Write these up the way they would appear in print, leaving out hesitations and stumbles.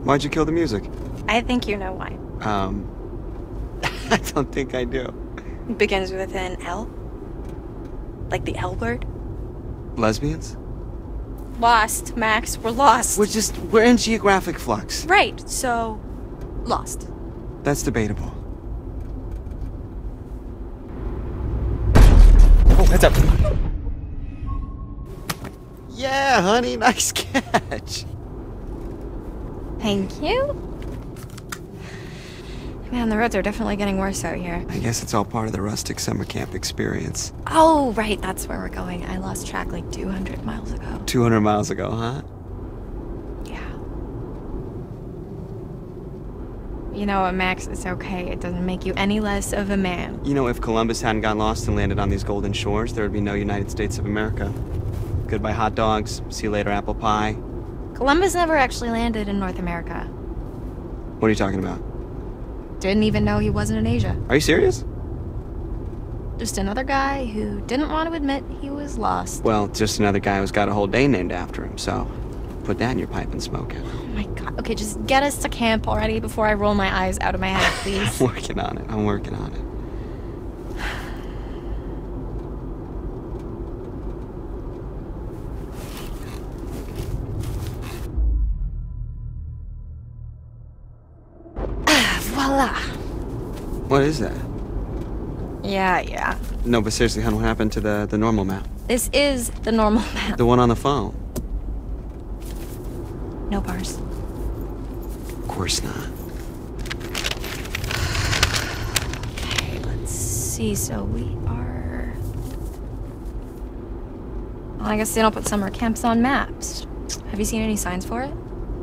Why'd you kill the music? I think you know why. I don't think I do. It begins with an L. Like the L word. Lesbians? Lost, Max. We're lost. We're in geographic flux. Right, so... lost. That's debatable. Oh, heads up. Yeah, honey, nice catch. Thank you. Man, the roads are definitely getting worse out here. I guess it's all part of the rustic summer camp experience. Oh, right, that's where we're going. I lost track like 200 miles ago. 200 miles ago, huh? Yeah. You know what, Max? It's okay. It doesn't make you any less of a man. You know, if Columbus hadn't got lost and landed on these golden shores, there would be no United States of America. Goodbye hot dogs, see you later apple pie. Columbus never actually landed in North America. What are you talking about? Didn't even know he wasn't in Asia. Are you serious? Just another guy who didn't want to admit he was lost. Well, just another guy who's got a whole day named after him, so put that in your pipe and smoke it. Oh my god. Okay, just get us to camp already before I roll my eyes out of my head, please. I'm working on it. I'm working on it. Voila. What is that? Yeah. No, but seriously, hon, what happened to the normal map? This is the normal map. The one on the phone? No bars. Of course not. Okay, let's see. So we are... Well, I guess they don't put summer camps on maps. Have you seen any signs for it?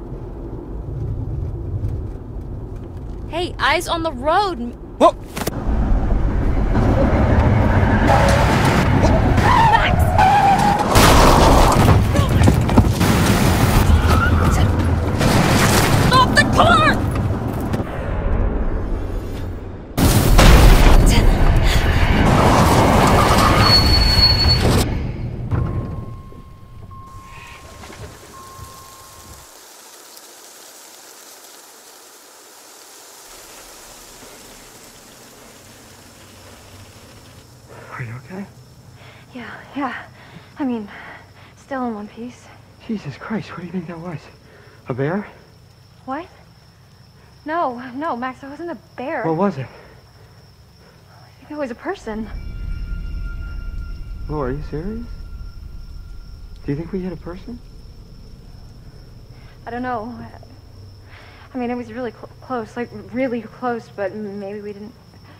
Hey, eyes on the road! Whoa! Stop the car! Are you okay? Yeah. I mean, still in one piece. Jesus Christ, what do you think that was? A bear? What? No, Max, it wasn't a bear. What was it? I think it was a person. Oh, are you serious? Do you think we hit a person? I don't know. I mean, it was really close, like really close, but maybe we didn't...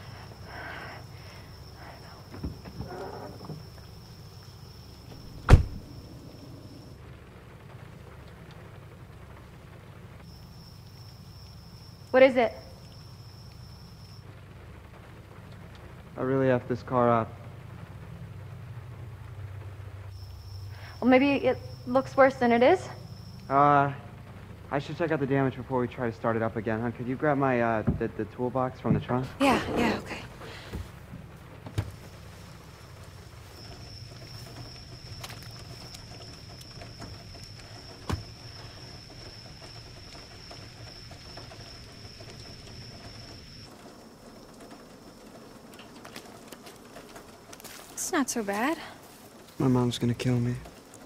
What is it? I really effed this car up. Well, maybe it looks worse than it is. I should check out the damage before we try to start it up again, huh? Could you grab my, the toolbox from the trunk? Yeah, okay. It's not so bad. My mom's gonna kill me.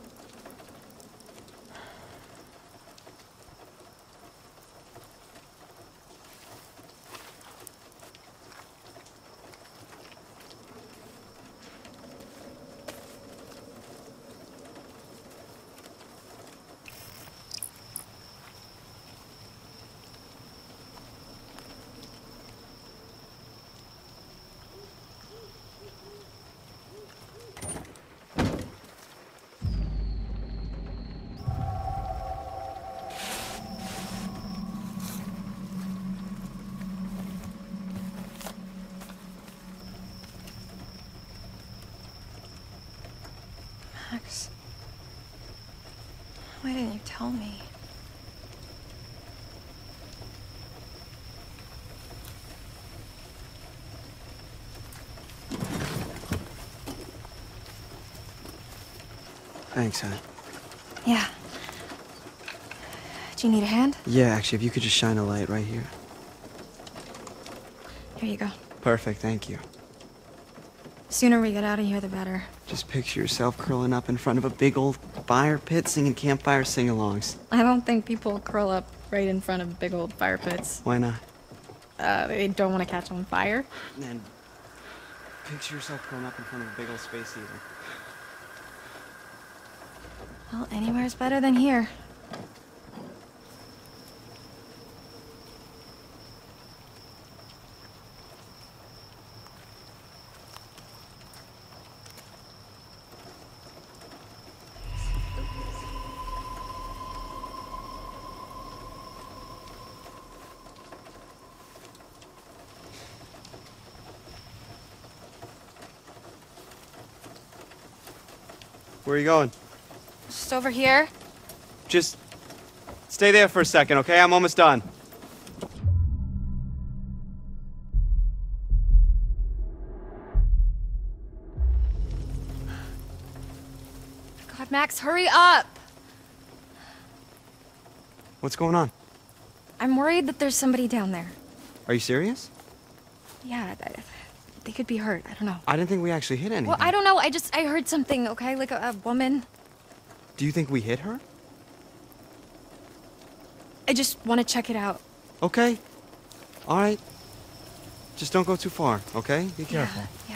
Max, why didn't you tell me? Thanks, hon. Yeah. Do you need a hand? Yeah, actually, if you could just shine a light right here. Here you go. Perfect, thank you. The sooner we get out of here, the better. Just picture yourself curling up in front of a big old fire pit singing campfire sing-alongs. I don't think people curl up right in front of big old fire pits. Why not? They don't want to catch on fire. And picture yourself curling up in front of a big old space heater. Well, anywhere's better than here. Where are you going? Just over here. Just stay there for a second, okay? I'm almost done. God, Max, hurry up! What's going on? I'm worried that there's somebody down there. Are you serious? Yeah, they could be hurt. I don't know. I didn't think we actually hit anything. Well, I don't know. I heard something, okay? Like a woman. Do you think we hit her? I just want to check it out. Okay. All right. Just don't go too far, okay? Be careful. Yeah.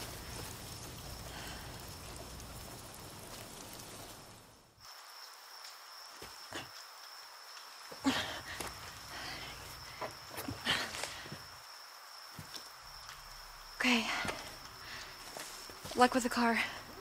Okay. Luck with the car.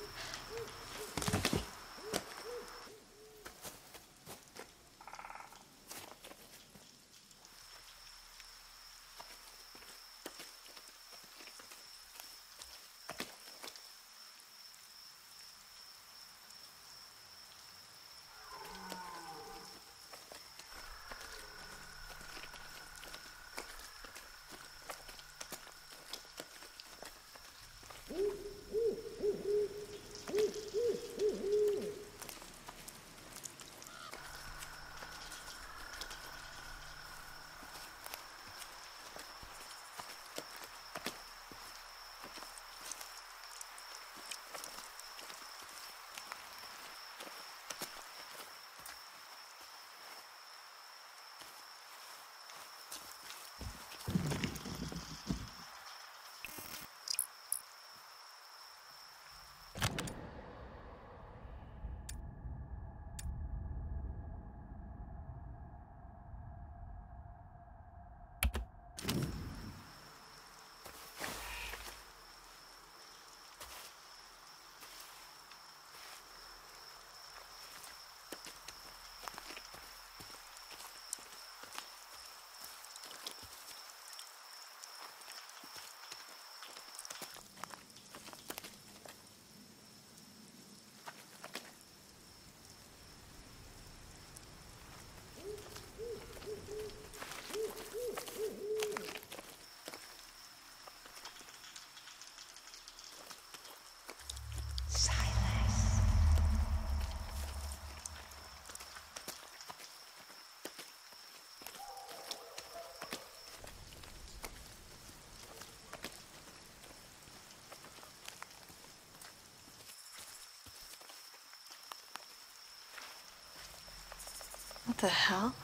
What the hell?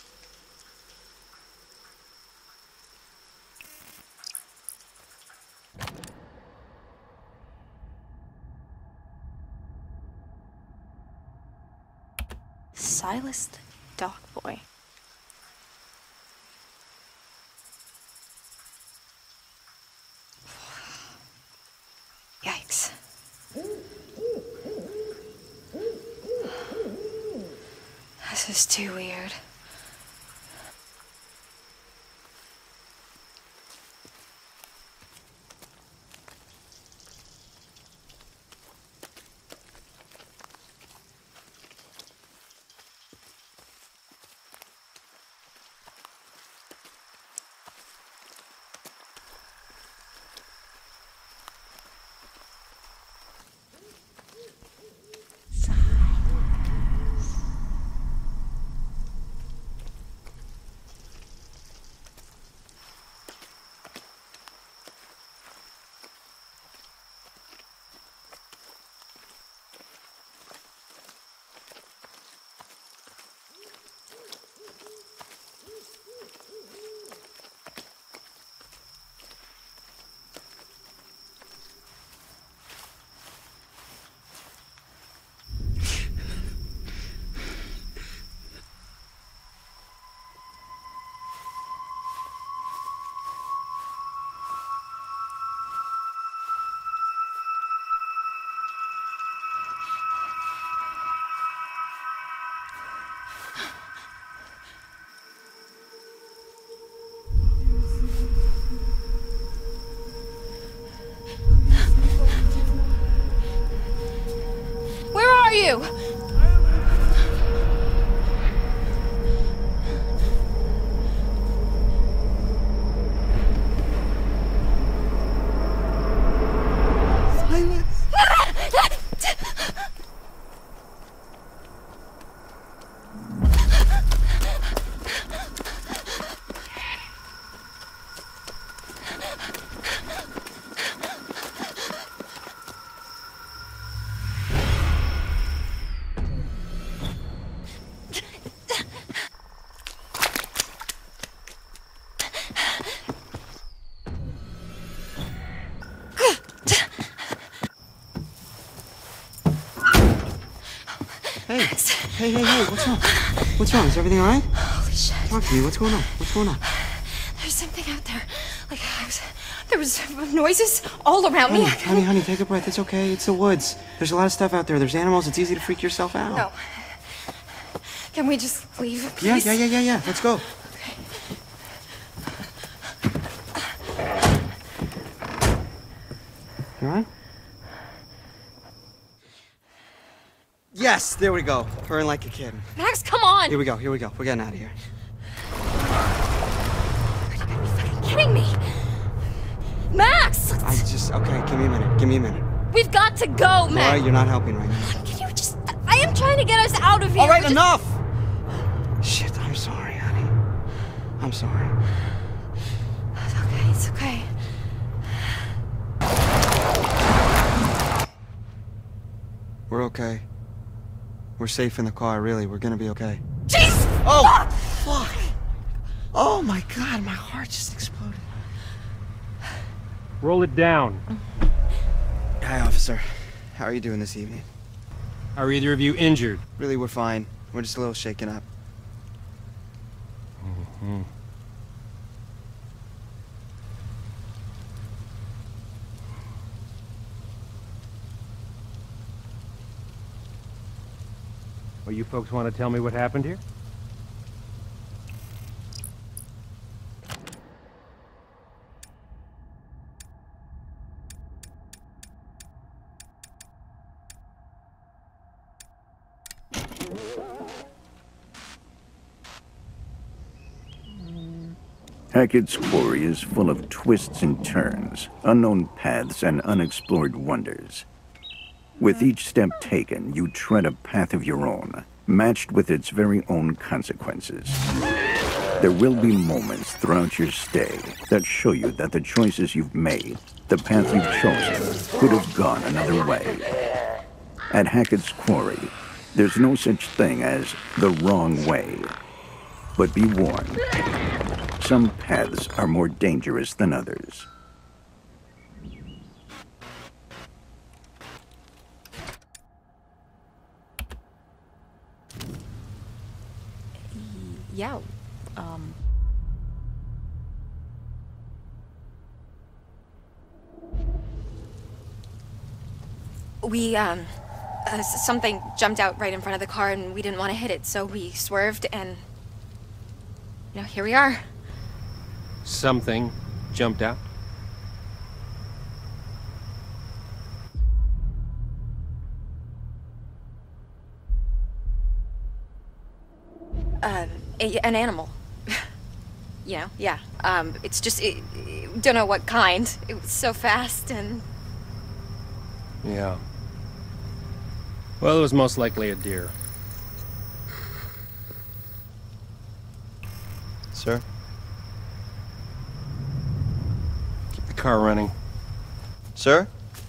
Silas the dock boy. Yikes. This is too weird. you! Hey, what's wrong? What's wrong? Is everything all right? Holy shit. Talk to me. What's going on? What's going on? There's something out there. Like, there was noises all around me. Honey, take a breath. It's okay. It's the woods. There's a lot of stuff out there. There's animals. It's easy to freak yourself out. No. Can we just leave, please? Yeah. Let's go. Okay. You all right? Yes, there we go. Purring like a kid. Max, come on! Here we go. We're getting out of here. Are you fucking kidding me? Max! Okay, give me a minute. We've got to go, Max! Alright, you're not helping right now. Can you just... I am trying to get us out of here! Alright, enough! Shit, I'm sorry, honey. I'm sorry. It's okay. We're okay. We're safe in the car, really. We're gonna be okay. Jeez! Oh, fuck! Oh my God, my heart just exploded. Roll it down. Hi, officer. How are you doing this evening? Are either of you injured? Really, we're fine. We're just a little shaken up. Mm-hmm. Well, you folks want to tell me what happened here? Hackett's Quarry is full of twists and turns, unknown paths, and unexplored wonders. With each step taken, you tread a path of your own, matched with its very own consequences. There will be moments throughout your stay that show you that the choices you've made, the path you've chosen, could have gone another way. At Hackett's Quarry, there's no such thing as the wrong way. But be warned, some paths are more dangerous than others. Yeah, something jumped out right in front of the car and we didn't want to hit it, so we swerved and, here we are. Something jumped out? An animal. Yeah. It's just, don't know what kind. It was so fast and... Yeah. Well, it was most likely a deer. Sir? Keep the car running. Sir?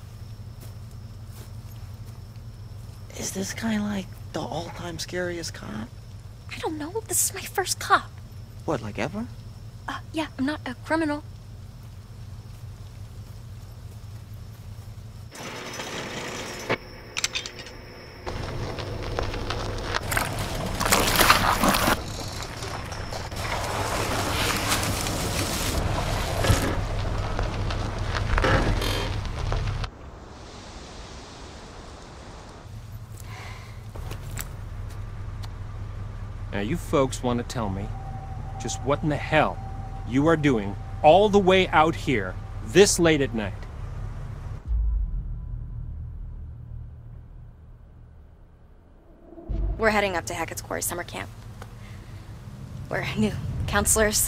Is this guy like the all-time scariest cop? I don't know. This is my first cop. What, like ever? Yeah, I'm not a criminal. Now, you folks want to tell me just what in the hell you are doing all the way out here this late at night? We're heading up to Hackett's Quarry summer camp. We're new counselors.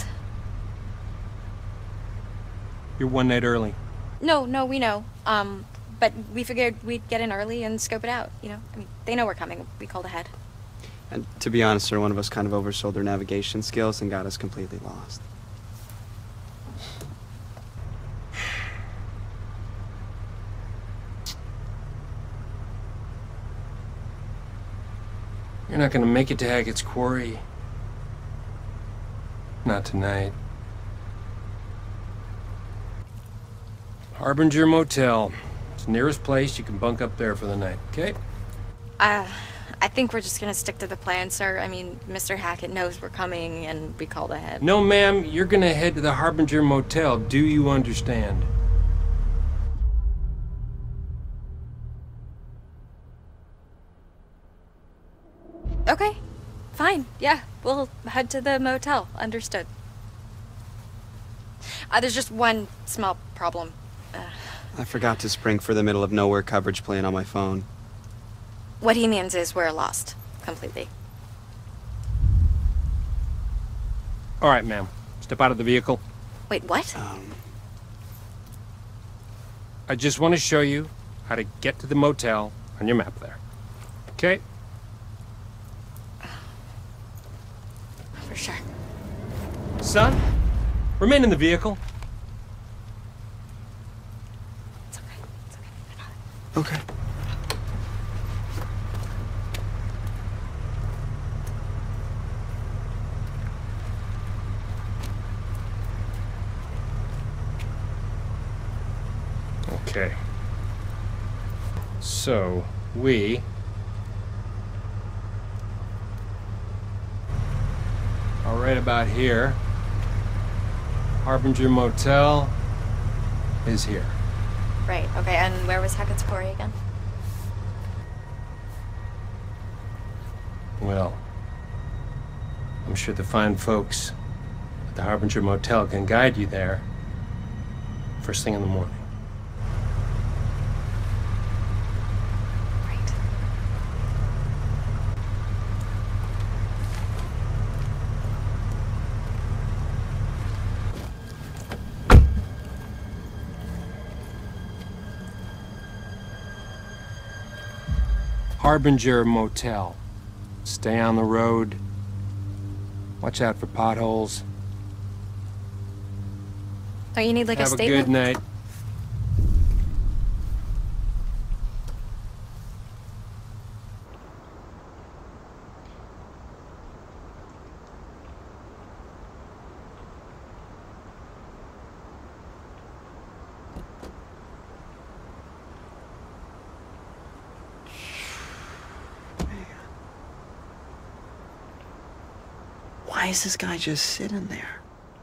You're one night early. No, we know. But we figured we'd get in early and scope it out, you know? I mean, they know we're coming. We called ahead. And to be honest, sir, one of us kind of oversold their navigation skills and got us completely lost. You're not gonna make it to Hackett's Quarry. Not tonight. Harbinger Motel. It's the nearest place. You can bunk up there for the night, okay? I think we're just gonna stick to the plan, sir. I mean, Mr. Hackett knows we're coming, and we called ahead. No, ma'am. You're gonna head to the Harbinger Motel. Do you understand? Okay. Fine. Yeah, we'll head to the motel. Understood. There's just one small problem. I forgot to spring for the middle of nowhere coverage plan on my phone. What he means is we're lost. Completely. All right, ma'am. Step out of the vehicle. Wait, what? I just want to show you how to get to the motel on your map there. Okay? For sure. Son, remain in the vehicle. It's okay. It's okay. I got it. Okay. Okay. So, we are right about here. Harbinger Motel is here. Right, okay, and where was Hackett's Quarry again? Well, I'm sure the fine folks at the Harbinger Motel can guide you there first thing in the morning. Right. Harbinger Motel. Stay on the road. Watch out for potholes. Don't you need like Have a a statement? good night. Why is this guy just sitting there?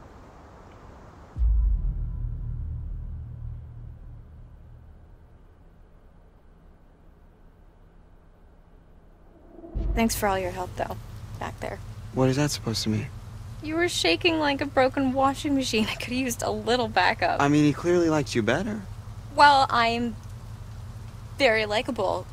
Thanks for all your help, though, back there. What is that supposed to mean? You were shaking like a broken washing machine. I could have used a little backup. I mean, he clearly likes you better. Well, I'm very likable.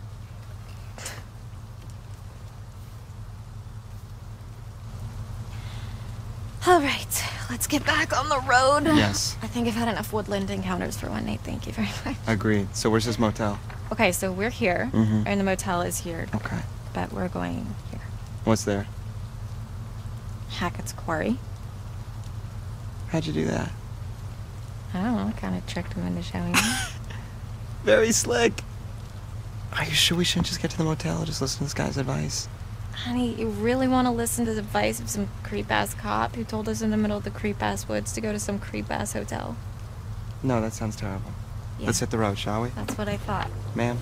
All right, let's get back on the road. Yes. I think I've had enough woodland encounters for one night. Thank you very much. Agreed. So where's this motel? Okay, so we're here, Mhm. and the motel is here, Okay. but we're going here. What's there? Hackett's Quarry. How'd you do that? I don't know, kind of tricked him into showing me. Very slick. Are you sure we shouldn't just get to the motel and just listen to this guy's advice? Honey, you really want to listen to the advice of some creep-ass cop who told us in the middle of the creep-ass woods to go to some creep-ass hotel? No, that sounds terrible. Yeah. Let's hit the road, shall we? That's what I thought. Ma'am?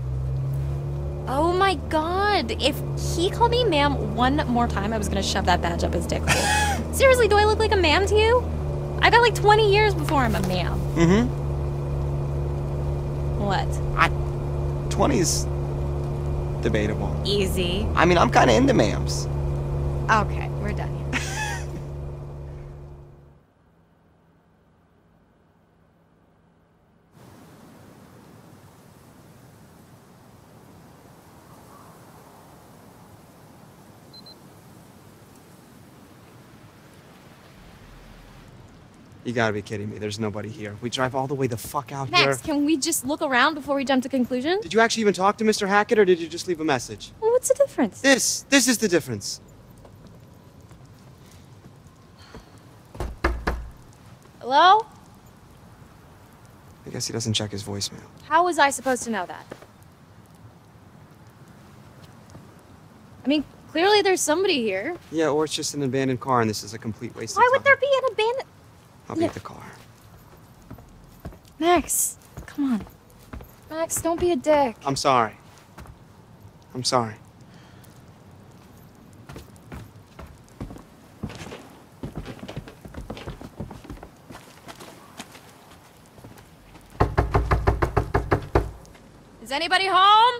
Oh my god! If he called me ma'am one more time, I was gonna shove that badge up his dick hole. Seriously, do I look like a ma'am to you? I got like 20 years before I'm a ma'am. Mm-hmm. What? 20's debatable. Easy. I mean, I'm kind of into ma'ams. Okay, we're done here. You gotta be kidding me. There's nobody here. We drive all the way the fuck out here. Max, can we just look around before we jump to conclusion? Did you actually even talk to Mr. Hackett, or did you just leave a message? Well, what's the difference? This is the difference. Hello? I guess he doesn't check his voicemail. How was I supposed to know that? I mean, clearly there's somebody here. Yeah, or it's just an abandoned car, and this is a complete waste of Why time. would there be an abandoned... I'll be at the car. Max, come on. Max, don't be a dick. I'm sorry. I'm sorry. Is anybody home?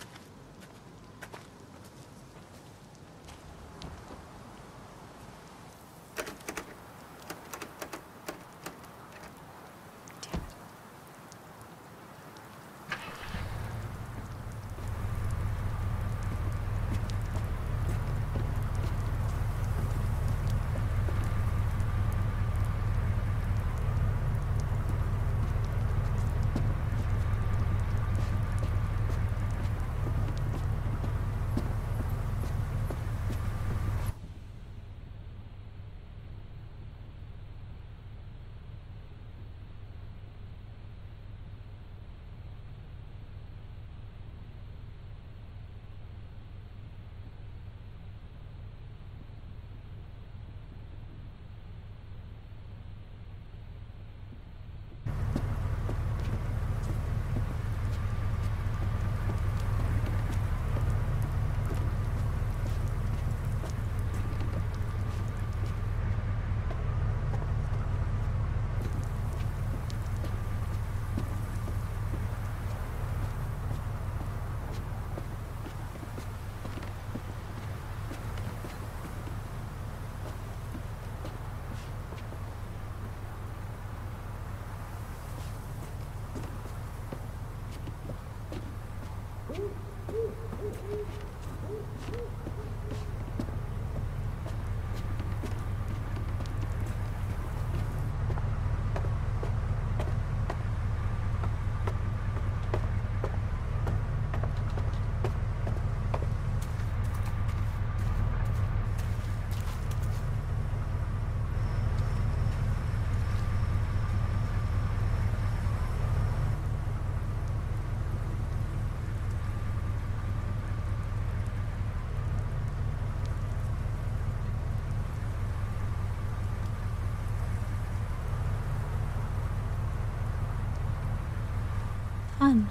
Fun.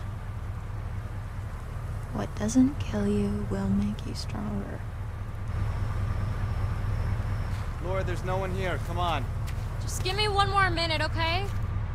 What doesn't kill you will make you stronger. Laura, there's no one here. Come on. Just give me one more minute, okay?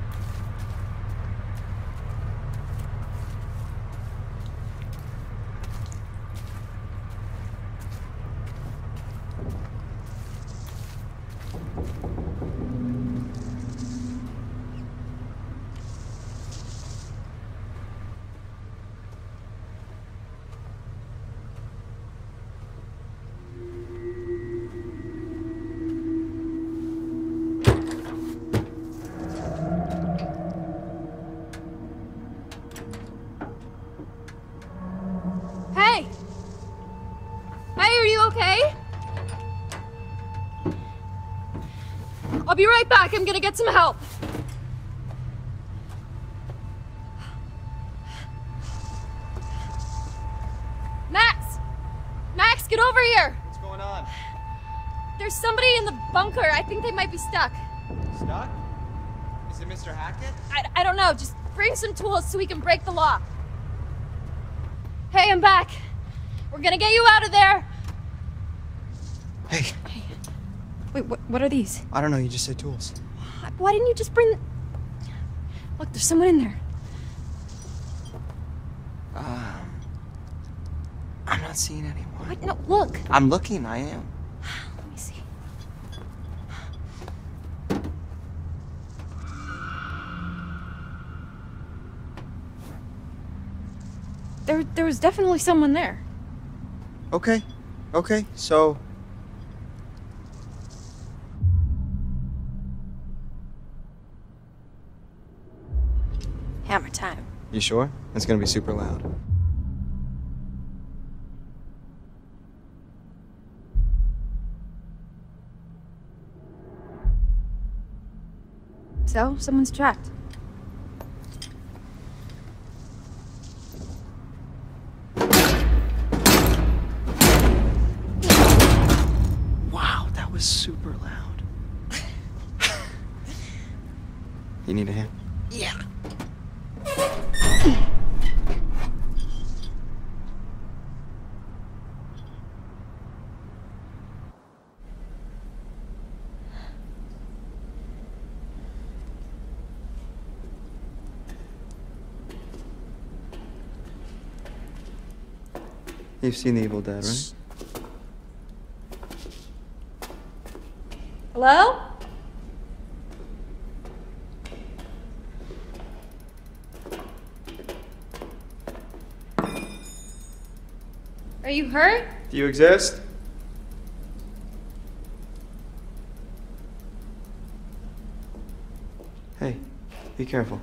Hey! Hey, are you okay? I'll be right back. I'm gonna get some help. Max! Max, get over here! What's going on? There's somebody in the bunker. I think they might be stuck. Stuck? Is it Mr. Hackett? I don't know. Just bring some tools so we can break the lock. Hey, I'm back. We're gonna get you out of there. Hey. Wait, what are these? I don't know. You just said tools. Why didn't you just bring... Look, there's someone in there. I'm not seeing anyone. What? No, look. I'm looking. I am. Let me see. There was definitely someone there. Okay. Okay. So... You sure? It's gonna be super loud. So, someone's trapped. Wow, that was super loud. You need a hand? Yeah. You've seen The Evil Dead, right? Hello? Are you hurt? Do you exist? Hey, be careful.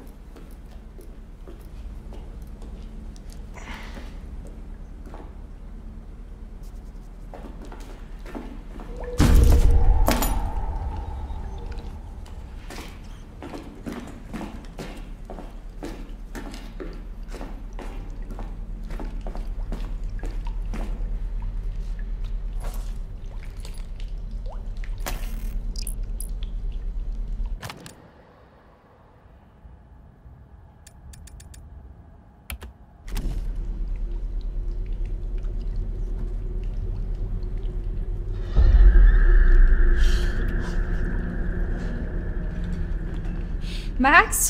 Max?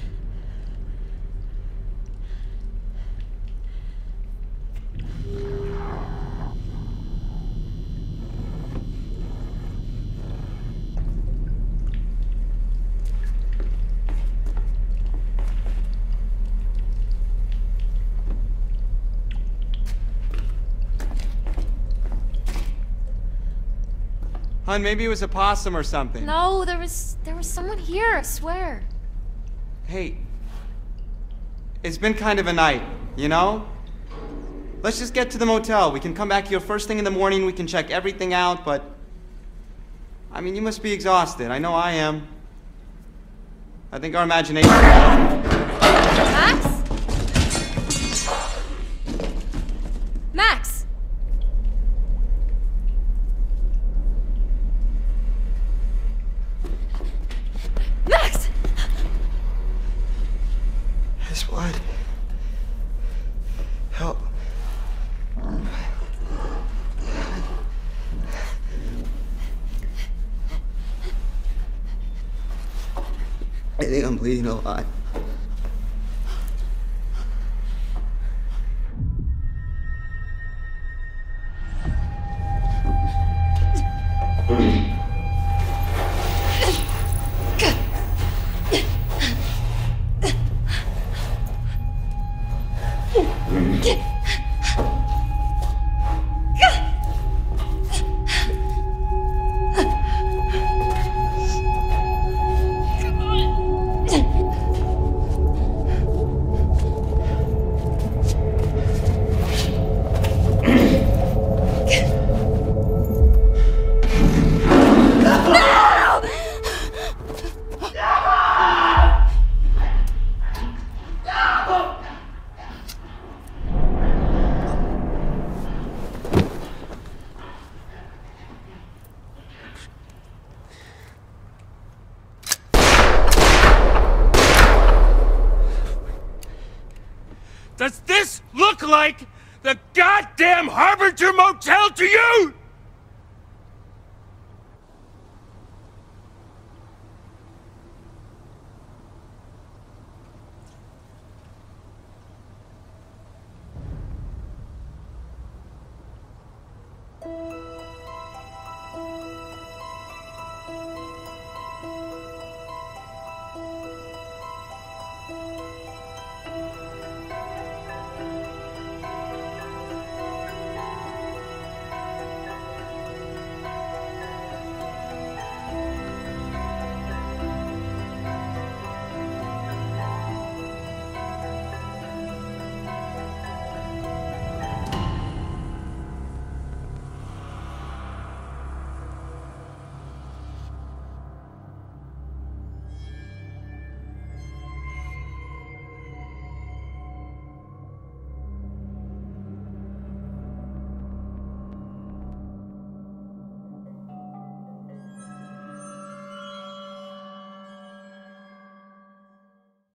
Hun, maybe it was a possum or something. No, there was someone here, I swear. Hey, it's been kind of a night, you know? Let's just get to the motel. We can come back here first thing in the morning, we can check everything out, but... I mean, you must be exhausted. I know I am. I think our imagination... Max? Max! Max! His blood. Help. I think I'm bleeding a lot. Does this look like the goddamn Harbinger Motel to you?